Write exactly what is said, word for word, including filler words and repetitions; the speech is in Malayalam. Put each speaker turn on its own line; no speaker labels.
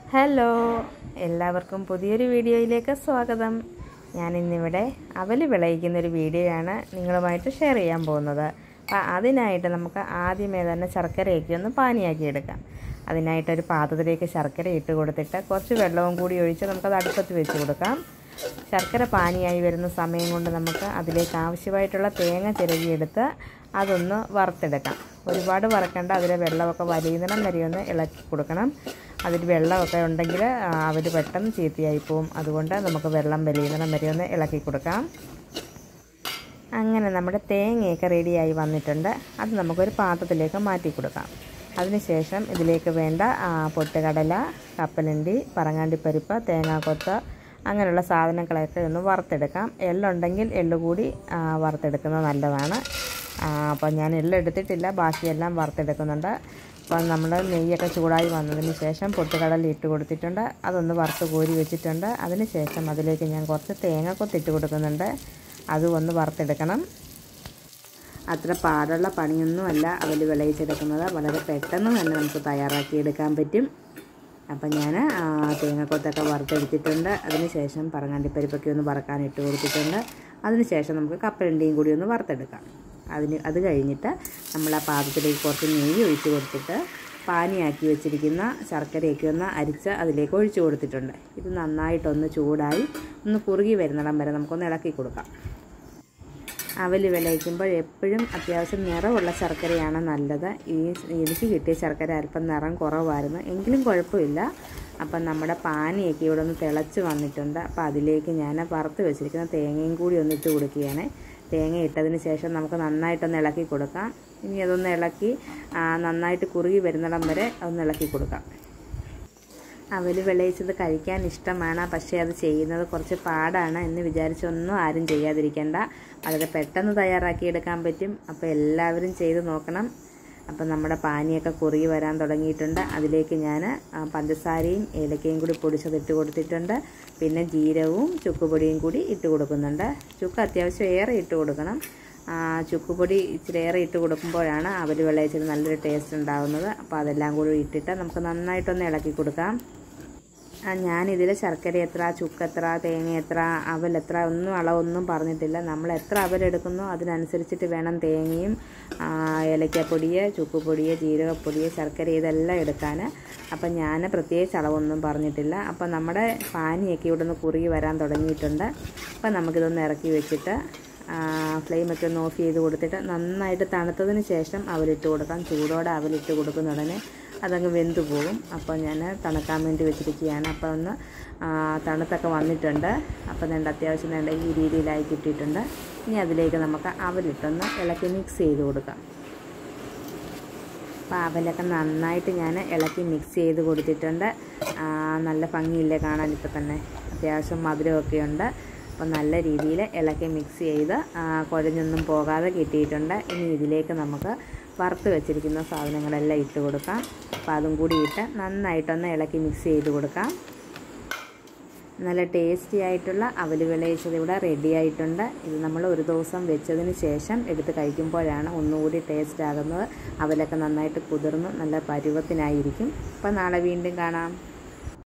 ഹലോ, എല്ലാവർക്കും പുതിയൊരു വീഡിയോയിലേക്ക് സ്വാഗതം. ഞാനിന്നിവിടെ അവൽ വിളയിക്കുന്നൊരു വീഡിയോയാണ് നിങ്ങളുമായിട്ട് ഷെയർ ചെയ്യാൻ പോകുന്നത്. അപ്പോൾ അതിനായിട്ട് നമുക്ക് ആദ്യമേ തന്നെ ശർക്കരയൊക്കെ ഒന്ന് പാനിയാക്കി എടുക്കാം. അതിനായിട്ടൊരു പാത്രത്തിലേക്ക് ശർക്കര ഇട്ട് കൊടുത്തിട്ട് കുറച്ച് വെള്ളവും കൂടി ഒഴിച്ച് നമുക്കത് അടുപ്പത്ത് വെച്ച് കൊടുക്കാം. ശർക്കര പാനിയായി വരുന്ന സമയം കൊണ്ട് നമുക്ക് അതിലേക്ക് ആവശ്യമായിട്ടുള്ള തേങ്ങ ചിരകിയെടുത്ത് അതൊന്ന് വറുത്തെടുക്കാം. ഒരുപാട് വറുക്കേണ്ട, അതിലെ വെള്ളമൊക്കെ വലിയുന്നിടം വരെ ഒന്ന് ഇളക്കി കൊടുക്കണം. അതിൽ വെള്ളമൊക്കെ ഉണ്ടെങ്കിൽ അവർ പെട്ടെന്ന് ചീത്തയായി പോവും. അതുകൊണ്ട് നമുക്ക് വെള്ളം വലിയുന്നിടം വരെ ഒന്ന് ഇളക്കി കൊടുക്കാം. അങ്ങനെ നമ്മുടെ തേങ്ങയൊക്കെ റെഡിയായി വന്നിട്ടുണ്ട്. അത് നമുക്കൊരു പാത്രത്തിലേക്ക് മാറ്റി കൊടുക്കാം. അതിനുശേഷം ഇതിലേക്ക് വേണ്ട പൊട്ടുകടല, കപ്പലണ്ടി, പറങ്ങാണ്ടിപ്പരിപ്പ്, തേങ്ങാക്കൊത്ത് അങ്ങനെയുള്ള സാധനങ്ങളൊക്കെ ഒന്ന് വറുത്തെടുക്കാം. എള്ളുണ്ടെങ്കിൽ എള്ളു കൂടി വറുത്തെടുക്കുന്നത് നല്ലതാണ്. അപ്പം ഞാൻ എള്ള് എടുത്തിട്ടില്ല, ബാക്കിയെല്ലാം വറുത്തെടുക്കുന്നുണ്ട്. അപ്പം നമ്മൾ നെയ്യൊക്കെ ചൂടായി വന്നതിന് ശേഷം പൊട്ടുകടല ഇട്ട് കൊടുത്തിട്ടുണ്ട്. അതൊന്ന് വറുത്ത് കോരി വെച്ചിട്ടുണ്ട്. അതിന് ശേഷം അതിലേക്ക് ഞാൻ കുറച്ച് തേങ്ങക്കൊത്തിട്ട് കൊടുക്കുന്നുണ്ട്. അതും ഒന്ന് വറുത്തെടുക്കണം. അത്ര പാടുള്ള പണിയൊന്നുമല്ല അവൽ വിളയിച്ചെടുക്കുന്നത്. വളരെ പെട്ടെന്ന് തന്നെ നമുക്ക് തയ്യാറാക്കിയെടുക്കാൻ പറ്റും. അപ്പം ഞാൻ തേങ്ങക്കൊത്തൊക്കെ വറുത്തെടുത്തിട്ടുണ്ട്. അതിന് ശേഷം പറങ്ങാണ്ടിപ്പരിപ്പൊക്കെ ഒന്ന് വറുക്കാൻ ഇട്ട് കൊടുത്തിട്ടുണ്ട്. അതിന് ശേഷം നമുക്ക് കപ്പലണ്ടിയും കൂടി ഒന്ന് വറുത്തെടുക്കാം. അതിന് അത് കഴിഞ്ഞിട്ട് നമ്മൾ ആ പാത്രത്തിലേക്ക് കുറച്ച് നെയ്യ് ഒഴിച്ച് കൊടുത്തിട്ട് പാനിയാക്കി വെച്ചിരിക്കുന്ന ശർക്കരയൊക്കെ ഒന്ന് അരിച്ച് അതിലേക്ക് ഒഴിച്ച് കൊടുത്തിട്ടുണ്ട്. ഇത് നന്നായിട്ടൊന്ന് ചൂടായി ഒന്ന് കുറുകി വരുന്നിടം വരെ നമുക്കൊന്ന് ഇളക്കി കൊടുക്കാം. അവൽ വിളയിക്കുമ്പോൾ എപ്പോഴും അത്യാവശ്യം നിറമുള്ള ശർക്കരയാണ് നല്ലത്. ഈ എനിക്ക് കിട്ടിയ ശർക്കര അല്പം നിറം കുറവായിരുന്നു, എങ്കിലും കുഴപ്പമില്ല. അപ്പം നമ്മുടെ പാനിയൊക്കെ ഇവിടെ ഒന്ന് തിളച്ച് വന്നിട്ടുണ്ട്. അപ്പോൾ അതിലേക്ക് ഞാൻ വറുത്ത് വെച്ചിരിക്കുന്ന തേങ്ങയും കൂടി ഒന്ന് ഇട്ട് കൊടുക്കുകയാണ്. തേങ്ങ ഇട്ടതിന് ശേഷം നമുക്ക് നന്നായിട്ടൊന്ന് ഇളക്കി കൊടുക്കാം. ഇനി അതൊന്ന് ഇളക്കി നന്നായിട്ട് കുറുകി വരുന്നിടം വരെ ഒന്ന് ഇളക്കി കൊടുക്കാം. അവൽ വിളയിച്ചത് കഴിക്കാൻ ഇഷ്ടമാണ്, പക്ഷേ അത് ചെയ്യുന്നത് കുറച്ച് പാടാണ് എന്ന് വിചാരിച്ചൊന്നും ആരും ചെയ്യാതിരിക്കേണ്ട. വളരെ പെട്ടെന്ന് തയ്യാറാക്കിയെടുക്കാൻ പറ്റും. അപ്പോൾ എല്ലാവരും ചെയ്ത് നോക്കണം. അപ്പം നമ്മുടെ പാനിയൊക്കെ കുറുകി വരാൻ തുടങ്ങിയിട്ടുണ്ട്. അതിലേക്ക് ഞാൻ പഞ്ചസാരയും ഏലക്കയും കൂടി പൊടിച്ചതിട്ട് കൊടുത്തിട്ടുണ്ട്. പിന്നെ ജീരകവും ചുക്കുപൊടിയും കൂടി ഇട്ട് കൊടുക്കുന്നുണ്ട്. ചുക്ക് അത്യാവശ്യം ഏറെ ഇട്ട് കൊടുക്കണം. ചുക്കുപൊടി ഇച്ചിരി ഏറെ ഇട്ട് കൊടുക്കുമ്പോഴാണ് അവൽ വിളയിച്ചത് നല്ലൊരു ടേസ്റ്റ് ഉണ്ടാകുന്നത്. അപ്പോൾ അതെല്ലാം കൂടി ഇട്ടിട്ട് നമുക്ക് നന്നായിട്ടൊന്ന് ഇളക്കി കൊടുക്കാം. ഞാനിതിൽ ശർക്കര എത്ര, ചുക്ക് എത്ര, തേങ്ങ എത്ര, അവൽ എത്ര ഒന്നും അളവൊന്നും പറഞ്ഞിട്ടില്ല. നമ്മൾ എത്ര അവലെടുക്കുന്നോ അതിനനുസരിച്ചിട്ട് വേണം തേങ്ങയും ഏലക്കപ്പൊടിയെ, ചുക്കുപൊടിയെ, ജീരകപ്പൊടിയെ, ശർക്കര ഇതെല്ലാം എടുക്കാൻ. അപ്പം ഞാൻ പ്രത്യേകിച്ച് അളവൊന്നും പറഞ്ഞിട്ടില്ല. അപ്പം നമ്മുടെ പാനിയൊക്കെ ഇവിടെ നിന്ന് കുറുകി വരാൻ തുടങ്ങിയിട്ടുണ്ട്. അപ്പം നമുക്കിതൊന്ന് ഇറക്കി വെച്ചിട്ട് ഫ്ലെയിമൊക്കെ ഒന്ന് ഓഫ് ചെയ്ത് കൊടുത്തിട്ട് നന്നായിട്ട് തണുത്തതിന് ശേഷം അവലിട്ട് കൊടുക്കാം. ചൂടോടെ അവലിട്ട് കൊടുക്കുന്ന ഉടനെ അതങ്ങ് വെന്ത് പോകും. അപ്പോൾ ഞാൻ തണുക്കാൻ വേണ്ടി വെച്ചിരിക്കുകയാണ്. അപ്പോൾ ഒന്ന് തണുത്തൊക്കെ വന്നിട്ടുണ്ട്. അപ്പോൾ വേണ്ട അത്യാവശ്യം വേണ്ട ഈ രീതിയിലായി കിട്ടിയിട്ടുണ്ട്. ഇനി അതിലേക്ക് നമുക്ക് അവലിട്ടൊന്ന് ഇളക്കി മിക്സ് ചെയ്ത് കൊടുക്കാം. അപ്പോൾ അവലൊക്കെ നന്നായിട്ട് ഞാൻ ഇളക്കി മിക്സ് ചെയ്ത് കൊടുത്തിട്ടുണ്ട്. നല്ല ഭംഗിയില്ലേ കാണാൻ. ഇപ്പോൾ തന്നെ അത്യാവശ്യം മധുരമൊക്കെ ഉണ്ട്. അപ്പോൾ നല്ല രീതിയിൽ ഇളക്കി മിക്സ് ചെയ്ത് കുഴഞ്ഞൊന്നും പോകാതെ കിട്ടിയിട്ടുണ്ട്. ഇനി ഇതിലേക്ക് നമുക്ക് വറുത്ത് വെച്ചിരിക്കുന്ന സാധനങ്ങളെല്ലാം ഇട്ട് കൊടുക്കാം. അപ്പോൾ അതും കൂടി ഇട്ട് നന്നായിട്ടൊന്ന് ഇളക്കി മിക്സ് ചെയ്ത് കൊടുക്കാം. നല്ല ടേസ്റ്റി ആയിട്ടുള്ള അവൽ വിളയിച്ചത് ഇവിടെ റെഡി ആയിട്ടുണ്ട്. ഇത് നമ്മൾ ഒരു ദിവസം വെച്ചതിന് ശേഷം എടുത്ത് കഴിക്കുമ്പോഴാണ് ഒന്നുകൂടി ടേസ്റ്റ് ആകുന്നത്. അവലൊക്കെ നന്നായിട്ട് കുതിർന്ന് നല്ല പരുവത്തിനായിരിക്കും. അപ്പോൾ നാളെ വീണ്ടും കാണാം.